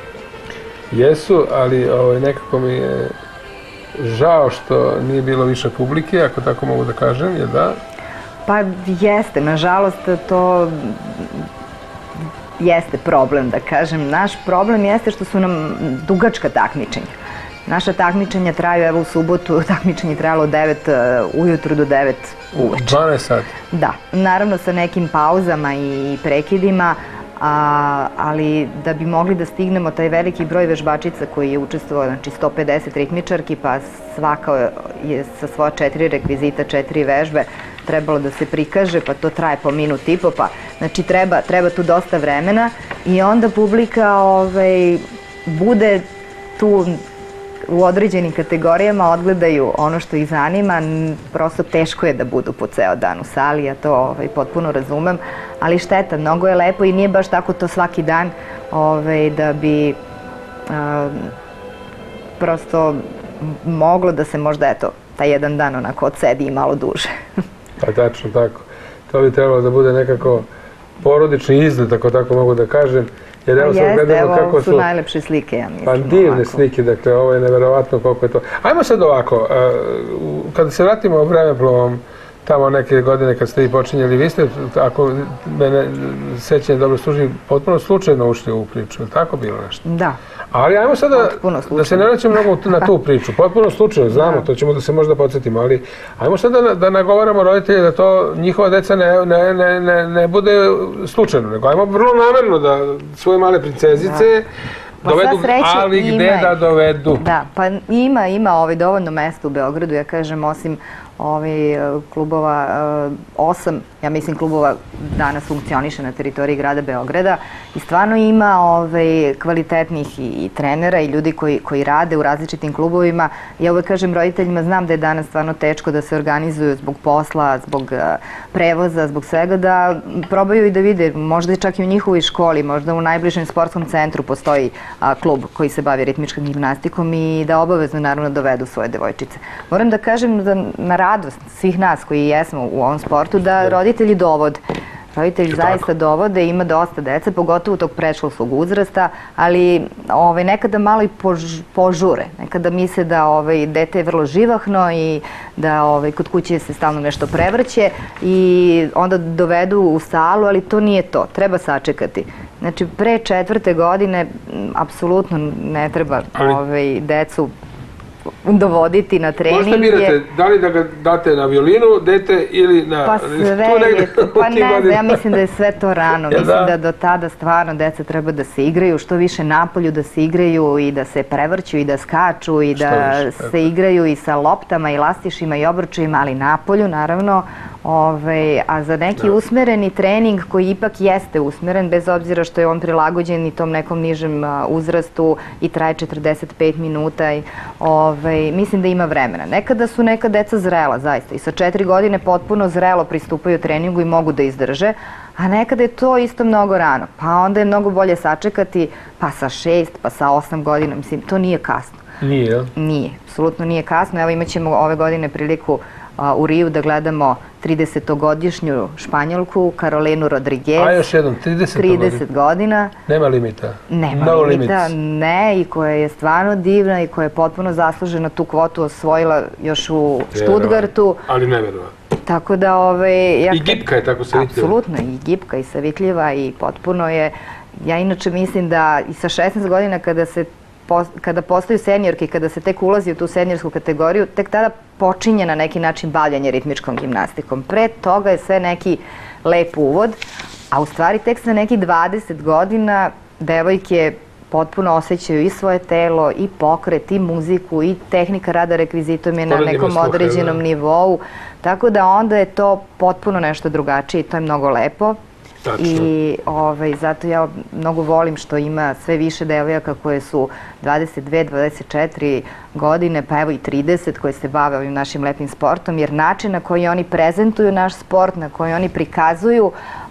Jesu, ali ovaj, nekako mi je žao što nije bilo više publike, ako tako mogu da kažem, je da? Pa jeste, nažalost to jeste problem, da kažem. Naš problem jeste što su nam dugačka takmičenja. Naša takmičenja traju, evo u subotu, takmičenje trajalo od devet ujutru do devet uveče. dvanaest sati. Da, naravno sa nekim pauzama i prekidima, a, ali da bi mogli da stignemo taj veliki broj vežbačica koji je učestvovao, znači sto pedeset ritmičarki, pa svaka je sa svoja četiri rekvizita, četiri vežbe, trebalo da se prikaže, pa to traje po minut i po, pa znači treba, treba tu dosta vremena i onda publika ovaj, bude tu u određenim kategorijama, odgledaju ono što ih zanima, prosto teško je da budu po ceo dan u sali, ja to ovaj, potpuno razumem, ali šteta, mnogo je lepo i nije baš tako to svaki dan ovaj, da bi a, prosto moglo da se možda, eto, taj jedan dan onako odsedi i malo duže. Pa tačno tako. To bi trebalo da bude nekako porodični izlet, ako tako mogu da kažem. Jer evo sad gledamo kako su... su najlepše slike, ja mislim. Pa divne slike, dakle, ovo je neverovatno koliko je to. Ajmo sad ovako, kada se vratimo vremeplovom tamo neke godine kad ste i počinjali, vi ste, ako mene sećanje dobro služi, potpuno slučajno ušli u priču, je li tako bilo nešto? Da. Ali ajmo sada, da se ne vraćamo mnogo na tu priču, potpuno slučajno, znamo, to ćemo da se možda podsjetimo, ali ajmo sada da nagovaramo roditelje da to njihova deca ne bude slučajno, nego ajmo vrlo namerno da svoje male princezice dovedu, ali gde da dovedu? Da, pa ima, ima dovoljno mesta u Beogradu, ja kažem, osim klubova, osam, ja mislim, klubova danas funkcioniše na teritoriji grada Beograda i stvarno ima kvalitetnih i trenera i ljudi koji rade u različitim klubovima. Ja uvek kažem roditeljima, znam da je danas stvarno teško da se organizuju zbog posla, zbog prevoza, zbog svega, da probaju i da vide, možda čak i u njihovoj školi, možda u najbližem sportskom centru postoji klub koji se bavi ritmičkom gimnastikom i da obavezno naravno dovedu svoje devojčice. Moram da kažem da na radost svih nas koji jesmo u ovom sportu, da roditelji dovode. Roditelji zaista dovode, ima dosta dece, pogotovo tog predškolskog uzrasta, ali nekada malo i požure. Nekada misle da dete je vrlo živahno i da kod kuće se stalno nešto prevrće i onda dovedu u salu, ali to nije to. Treba sačekati. Znači, pre četvrte godine apsolutno ne treba decu dovoditi na treninge. Možete birate, da li da ga date na violinu, dete, ili na... Pa sve je, pa ne znam, ja mislim da je sve to rano. Mislim da do tada stvarno deca treba da se igraju, što više napolju da se igraju i da se prevrću i da skaču i da se igraju i sa loptama i lastišima i obručima, ali napolju, naravno. A za neki usmereni trening koji ipak jeste usmeren, bez obzira što je on prilagođen i tom nekom nižem uzrastu i traje četrdeset pet minuta, mislim da ima vremena. Nekada su neka deca zrela, zaista, i sa četiri godine potpuno zrelo pristupaju treningu i mogu da izdrže, a nekada je to isto mnogo rano. Pa onda je mnogo bolje sačekati, pa sa šest, pa sa osam godina, mislim, to nije kasno. Nije, jel? Nije, apsolutno nije kasno. Evo imat ćemo ove godine priliku u Riju da gledamo tridesetogodišnju Španjolku, Karolinu Rodriguez. A još jednom, trideset godina. Nema limita? Nema limita, ne, i koja je stvarno divna i koja je potpuno zaslužena tu kvotu osvojila još u Stuttgartu. Ali neverovatno. Tako da... I gipka je tako savitljiva. Apsolutno, i gipka i savitljiva i potpuno je... Ja inače mislim da i sa šesnaest godina kada se kada postaju seniorke i kada se tek ulazi u tu seniorsku kategoriju, tek tada počinje na neki način bavljanje ritmičkom gimnastikom. Pre toga je sve neki lep uvod, a u stvari tek sa neki dvadeset godina devojke potpuno osjećaju i svoje telo, i pokret, i muziku, i tehnika rada rekvizitom je na nekom određenom nivou, tako da onda je to potpuno nešto drugačije i to je mnogo lepo. I zato ja mnogo volim što ima sve više devojaka koje su dvadeset dve, dvadeset četiri godine, pa evo i trideset, koje se bave ovim našim lepim sportom, jer način na koji oni prezentuju naš sport, na koji oni prikazuju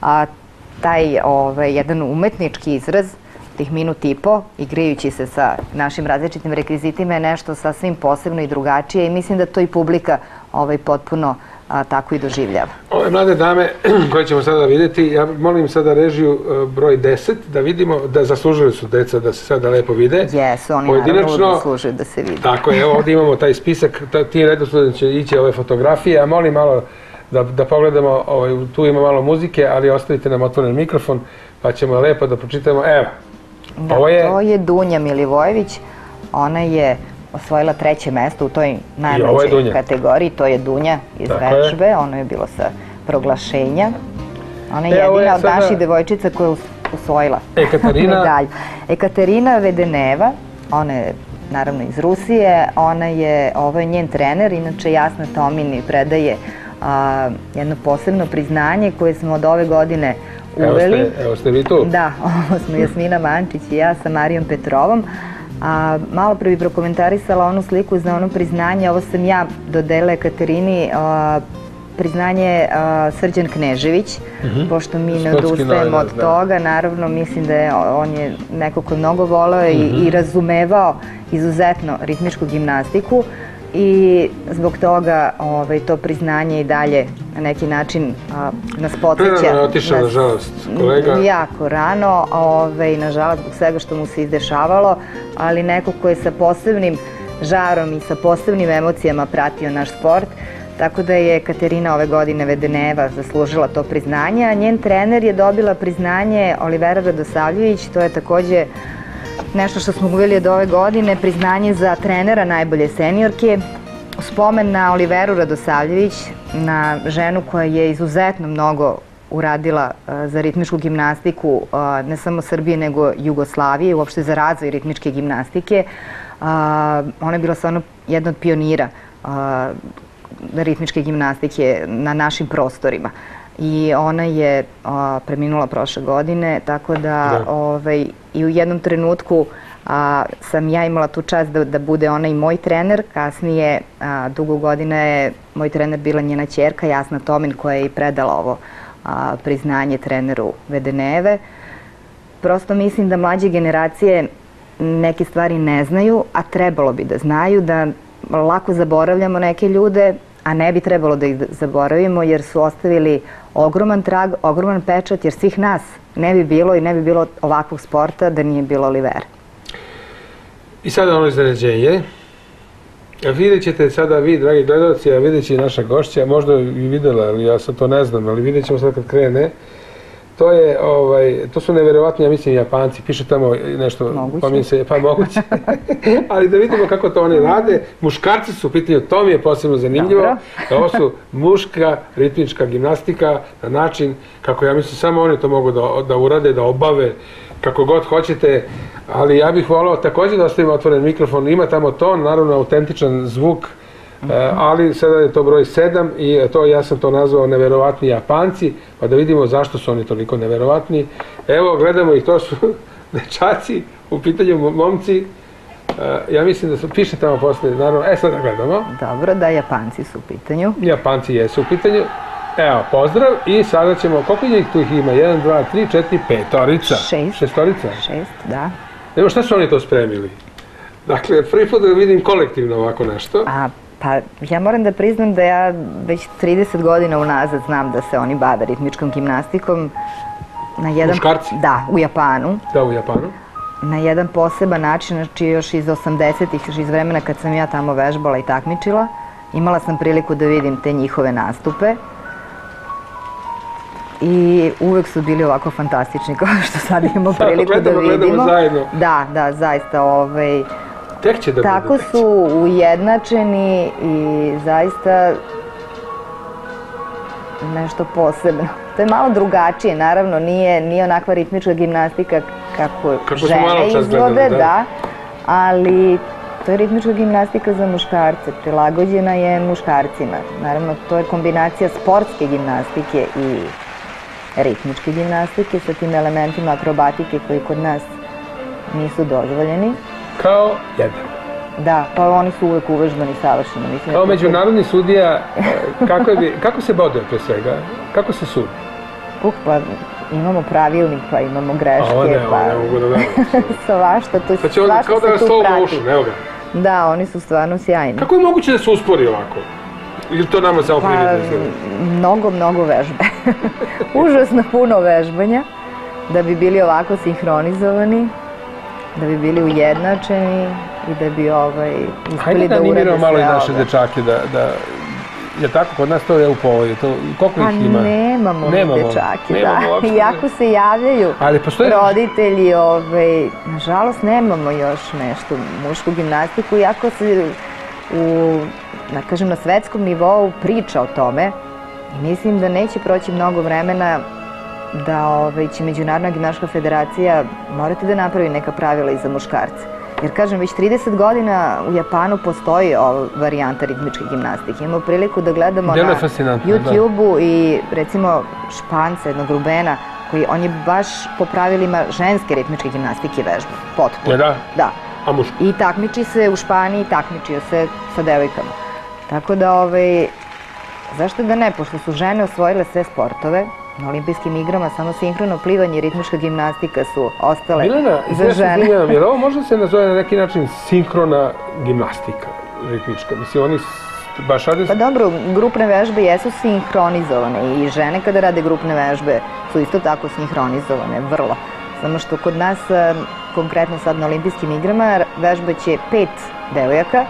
taj jedan umetnički izraz, tih minut i po, igrajući se sa našim različitim rekvizitima, je nešto sasvim posebno i drugačije i mislim da to i publika potpuno tako i doživljava. Ove mlade dame koje ćemo sada vidjeti, ja molim sada režiju broj deset da vidimo, da zaslužili su deca da se sada lepo vide. Jesu, oni naravno zaslužuju da se vide. Tako je, evo ovdje imamo taj spisak, ti redosledom će ići ove fotografije, a molim malo da pogledamo, tu ima malo muzike, ali ostavite nam otvoren mikrofon, pa ćemo lepo da pročitamo. Evo, ovo je... To je Dunja Milivojević, ona je osvojila treće mesto u toj najmlađoj kategoriji. To je Dunja iz vežbe, ono je bilo sa proglašenja. Ona je jedina od naših devojčica koja je osvojila medalju. Ekaterina Vedeneva, ona je naravno iz Rusije, ona je, ovo je njen trener, inače Jasna Tomini predaje jedno posebno priznanje koje smo od ove godine uveli. Evo ste vi tu. Da, ovo smo Jasmina Mančić i ja sa Marijom Petrovom. Malo pre bi prokomentarisala onu sliku za ono priznanje, ovo sam ja dodelila Ekaterini, priznanje Srđan Knežević, pošto mi ne odustajemo od toga, naravno mislim da je on je neko ko je mnogo voleo i razumevao izuzetno ritmičku gimnastiku i zbog toga to priznanje i dalje na neki način nas podsjeća. Prerano je otišao, nažalost, kolega. Jako rano, nažalost, zbog svega što mu se izdešavalo, ali neko ko je sa posebnim žarom i sa posebnim emocijama pratio naš sport. tako da je Katerina ove godine Vedeneva zaslužila to priznanje, a njen trener je dobila priznanje Olivera Radosavljević, to je takođe nešto što smo uveli od ove godine, priznanje za trenera najbolje seniorke, spomen na Oliveru Radosavljević, na ženu koja je izuzetno mnogo uradila za ritmičku gimnastiku, ne samo Srbije, nego Jugoslavije, uopšte za razvoj ritmičke gimnastike. Ona je bila stvarno jedna od pionira ritmičke gimnastike na našim prostorima. I ona je preminula prošle godine, tako da i u jednom trenutku sam ja imala tu čast da bude ona i moj trener. Kasnije, dugo godina je moj trener bila njena ćerka, Jasna Tomin, koja je i predala ovo priznanje treneru Vedeneve. Prosto mislim da mlađe generacije neke stvari ne znaju, a trebalo bi da znaju, da lako zaboravljamo neke ljude, a ne bi trebalo da ih zaboravimo, jer su ostavili ogroman trag, ogroman pečat, jer svih nas ne bi bilo i ne bi bilo ovakvog sporta da nije bilo Olivera. I sada ono iznenađenje. Vidjet ćete sada vi, dragi gledalci, a vidjet će i naša gošća, možda i videla, ali ja sad to ne znam, ali vidjet ćemo sad kad krene. To je, to su neverovatni, ja mislim, Japanci, piše tamo nešto, pa mi se, pa moguće, ali da vidimo kako to oni rade. Muškarci su u pitanju, to mi je posebno zanimljivo, da ovo su muška ritmička gimnastika na način kako ja mislim samo oni to mogu da urade, da obave, kako god hoćete, ali ja bih volao također da ostavimo otvoren mikrofon, ima tamo ton, naravno autentičan zvuk, ali sada je to broj sedam i ja sam to nazvao neverovatni Japanci, pa da vidimo zašto su oni toliko neverovatni. Evo, gledamo ih, to su dečaci, u pitanju momci, ja mislim da su, piše tamo poslije, naravno, e sad da gledamo. Dobro, da, Japanci su u pitanju. Japanci jesu u pitanju. Evo, pozdrav i sada ćemo, koliko njih tu ih ima? jedan, dva, tri, četiri, petorica. Šest. Šestorica? Šest, da. Evo, šta su oni to spremili? Dakle, prvi put da vidim kolektivno ovako nešto. Pa ja moram da priznam da ja već trideset godina unazad znam da se oni bave ritmičkom gimnastikom. Muškarci? Da, u Japanu. Da, u Japanu. Na jedan poseban način, znači još iz osamdesetih, još iz vremena kad sam ja tamo vežbala i takmičila. Imala sam priliku da vidim te njihove nastupe. I uvek su bili ovako fantastični, kao što sad imamo priliku da vidimo. Gledamo zajedno. Da, da, zaista. Tek će da bude. Tako su ujednačeni i zaista nešto posebno. To je malo drugačije, naravno, nije onakva ritmička gimnastika kako žene izvode, da, ali to je ritmička gimnastika za muškarce, prilagođena je muškarcima. Naravno, to je kombinacija sportske gimnastike i ritmičke gimnastike sa tim elementima akrobatike koji kod nas nisu dozvoljeni. Kao jedan. Da, pa oni su uvek uvežbani savršeno. Kao međunarodni sudija, kako se boduje pre svega? Kako se sudi? Uh, pa imamo pravilnik, pa imamo greške, pa... A ne, ne mogu da gledam. Svašta, to svašta se tu prati. Kao da je slovo ušen, evo ga. Da, oni su stvarno sjajni. Kako je moguće da se uspori ovako? Ili to nama samo prirodno izgleda? Mnogo, mnogo vežbe. Užasno puno vežbanja da bi bili ovako sinhronizovani, da bi bili ujednačeni i da bi uspeli da urede sve ovo. Hajde da animiramo malo i naše dečake da... Je tako, kod nas to je u povoju, koliko ih ima? Pa nemamo dečake, da, iako se javljaju roditelji, nažalost nemamo još nešto mušku gimnastiku, iako se na svetskom nivou priča o tome i mislim da neće proći mnogo vremena da će Međunarodna gimnastička federacija morati da napravi neka pravila i za muškarce. Jer, kažem, već trideset godina u Japanu postoji ova varijanta ritmičke gimnastike. Imamo priliku da gledamo na YouTube-u i, recimo, Španca, jednog Rubena, koji on je baš po pravilima ženske ritmičke gimnastike vežba. Potpuno. Da? Da. A muško? I takmiči se u Španiji, takmičio se sa devojkama. Tako da, ovaj, zašto da ne, pošto su žene osvojile sve sportove, na olimpijskim igrama samo sinhrono plivanje i ritmička gimnastika su ostale za žene. Milena, jer ovo možda se nazove na neki način sinhrona gimnastika ritmička? Mislim, oni baš rade... Pa dobro, grupne vežbe jesu sinhronizovane i žene kada rade grupne vežbe su isto tako sinhronizovane, vrlo. Samo što kod nas, konkretno sad na olimpijskim igrama, vežba će pet devojaka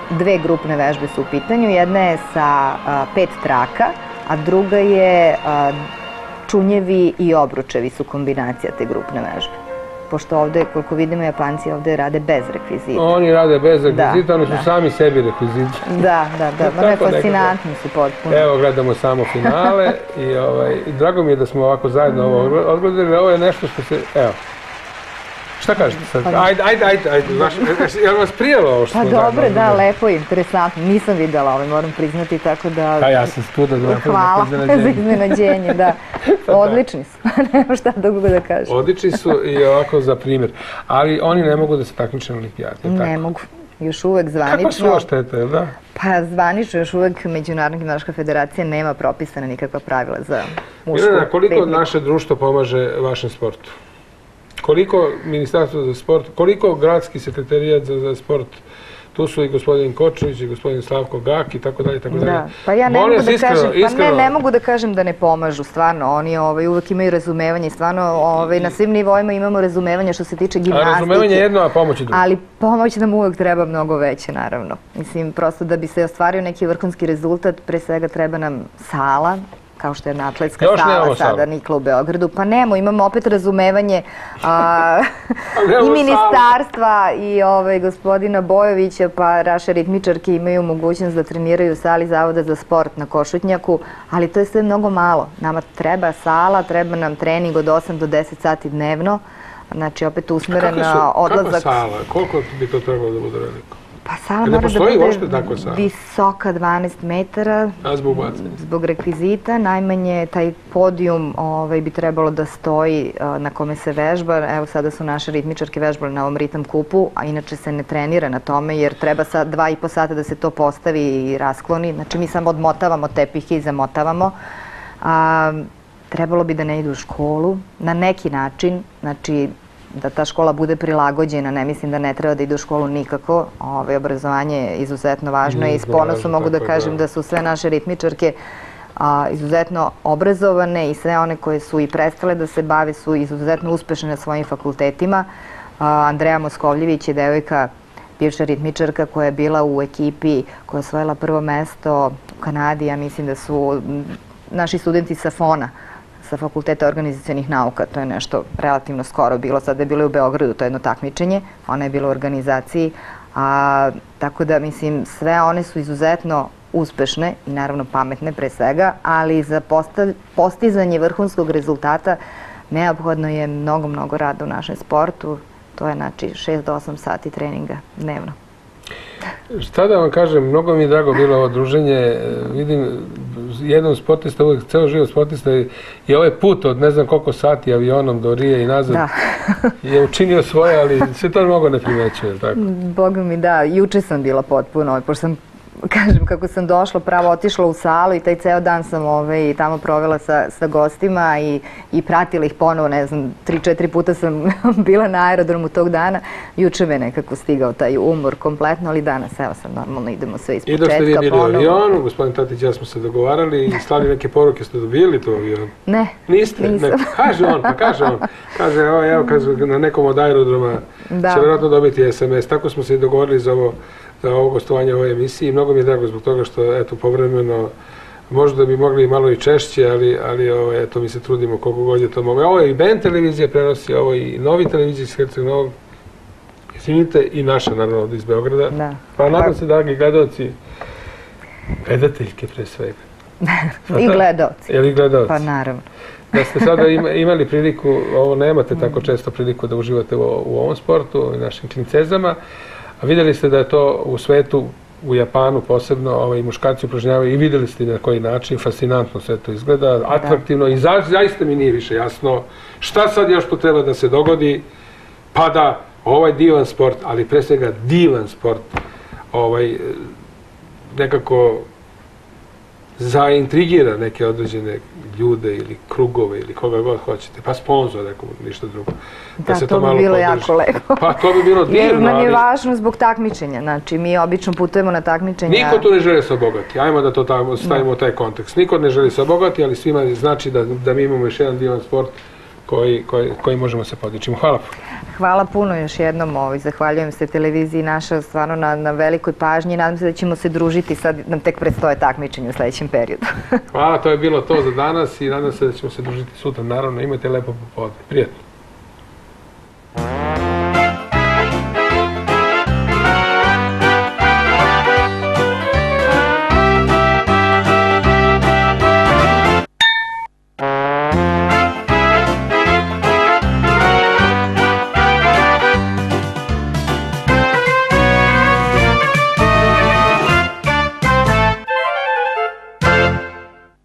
dve grupne vežbe su u pitanju. Jedna je sa pet traka, a druga je čunjevi i obručevi su kombinacija te grupne vežbe. Pošto ovde, koliko vidimo, Japanci ovde rade bez rekvizita. Oni rade bez rekvizita, oni su sami sebi rekviziti. Da, da, da. Ono je fascinantno su potpuno. Evo, gledamo samo finale i drago mi je da smo ovako zajedno ovo odgledali. Ovo je nešto što se, evo, šta kažete sad? Ajde, ajde, ajde, ajde. Je li vas prijelo ovo što smo zajedno? Pa dobro, da, lepo i interesantno. Nisam videla ovo, moram priznati, tako da... Pa ja sam tu da znam hvala za iznenađenje, da. Odlični su, nema šta drugo da kažem. Odlični su i ovako za primjer. Ali oni ne mogu da se takmiče na olimpijadi. Ne mogu. Još uvek zvanično... Kako su ovo štete, da? Pa zvanično još uvek Međunarodna gimnastička federacija nema propisana nikakva pravila za mušku. Milena, koliko naše društvo pomaže vašem sportu? Koliko Ministarstvo za sport, koliko gradski sekretarijat za sport, tu su i gospodin Kočević i gospodin Slavko Gak i tako dalje, tako dalje. Pa ja ne mogu da kažem, pa ne, ne mogu da kažem da ne pomažu, stvarno, oni uvek imaju razumevanje, stvarno na svim nivoima imamo razumevanje što se tiče gimnastike. A razumevanje je jedno, a pomoć je drugo. Ali pomoć nam uvek treba mnogo veće, naravno. Mislim, prosto da bi se ostvario neki vrhunski rezultat, pre svega treba nam sala, kao što je jedna atletska sala sada Nikla u Beogradu. Pa nemo, imamo opet razumevanje i ministarstva i gospodina Bojovića, pa naše ritmičarke imaju mogućnost da treniraju u sali Zavoda za sport na Košutnjaku, ali to je sve mnogo malo. Nama treba sala, treba nam trening od osam do deset sati dnevno, znači opet usmeren na odlazak. Kako sala? Koliko bi to trebalo da bude veliko? Pa sala mora da bude visoka dvanaest metara zbog rekvizita. Najmanje taj podijum bi trebalo da stoji na kome se vežba. Evo sada su naše ritmičarke vežbale na ovom ritam kupu, a inače se ne trenira na tome jer treba sa dva i po sata da se to postavi i raskloni. Znači mi samo odmotavamo tepihe i zamotavamo. Trebalo bi da ne idu u školu na neki način, znači da ta škola bude prilagođena, ne mislim da ne treba da ide u školu nikako. Obrazovanje je izuzetno važno i s ponosom mogu da kažem da su sve naše ritmičarke izuzetno obrazovane i sve one koje su i prestale da se bave su izuzetno uspešne na svojim fakultetima. Andreja Moskovljević je devojka, bivša ritmičarka koja je bila u ekipi koja je osvojila prvo mesto u Kanadi. Ja mislim da su naši studenti sa Fona, sa Fakulteta organizacijonih nauka, to je nešto relativno skoro bilo, sada je bilo u Beogradu, to je jedno takmičenje, ona je bila u organizaciji, tako da mislim sve one su izuzetno uspešne i naravno pametne pre svega, ali za postizanje vrhunskog rezultata neophodno je mnogo, mnogo rada u našem sportu, to je znači šest do osam sati treninga dnevno. Šta da vam kažem, mnogo mi je drago bilo ovo druženje, vidim jednom sportista, uvijek ceo život sportista i ovaj put od ne znam koliko sati avionom do Rije i nazad je učinio svoje, ali sve to mnogo ne primećuje, tako? Boga mi da, juče sam bila potpuno, pošto sam, kažem, kako sam došla, pravo otišla u salu i taj ceo dan sam tamo provela sa gostima i pratila ih ponovo, ne znam, tri, četiri puta sam bila na aerodromu tog dana. Juče me nekako stigao taj umor kompletno, ali danas, evo sad, normalno idemo sve iz početka ponovo. I dok ste vi bili u avionu, gospodin Tatić i ja smo se dogovarali i slali neke poruke, ste dobili to u avionu? Ne, niste? Nisam. Kaže on, pa kaže on. Kaže, evo, na nekom od aerodroma će vjerojatno dobiti es em es. Tako smo se i dogovorili za ovo za ovo gostovanje u ovoj emisiji i mnogo mi je drago zbog toga što, eto, povremeno, možda bi mogli malo i češće, ali, eto, mi se trudimo koliko god je to mogo. Ovo je i B N televizija prenosi, ovo je i Novi televizija iz Herceg Novog, izvinite, i naša, naravno, iz Beograda. Pa nadam se, dragi gledalci, gledateljke pre svega. I gledalci. Ili gledalci. Pa naravno. Da ste sada imali priliku, ovo nemate tako često priliku da uživate u ovom sportu, u našim klincezama, a vidjeli ste da je to u svetu, u Japanu posebno, i muškarci upražnjavaju i vidjeli ste na koji način, fascinantno sve to izgleda, atraktivno i zaista mi nije više jasno šta sad još tu treba da se dogodi, pa da ovaj divan sport, ali pre svega divan sport, nekako zaintrigira neke određene ljude ili krugove ili koga god hoćete, pa sponzor, nekom ništa drugo. Da, to bi bilo jako lepo. Pa to bi bilo divno, ali... Jer nam je važno zbog takmičenja, znači mi obično putujemo na takmičenja... Niko tu ne želi se obogati, ajmo da to stavimo u taj kontekst. Niko ne želi se obogati, ali svima znači da mi imamo još jedan divan sport koji, koji, koji možemo se podičiti. Hvala puno. Hvala puno još jednom. Ovaj, zahvaljujem se televiziji naša stvarno na, na velikoj pažnji. Nadam se da ćemo se družiti. Sad nam tek predstoje takmičenje u sledećem periodu. Hvala, to je bilo to za danas i nadam se da ćemo se družiti sutra. Naravno, imajte lepo popodne. Prijatno.